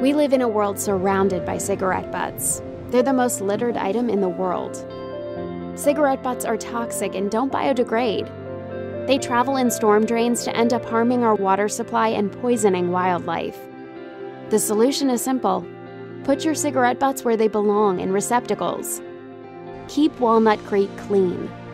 We live in a world surrounded by cigarette butts. They're the most littered item in the world. Cigarette butts are toxic and don't biodegrade. They travel in storm drains to end up harming our water supply and poisoning wildlife. The solution is simple. Put your cigarette butts where they belong, in receptacles. Keep Walnut Creek clean.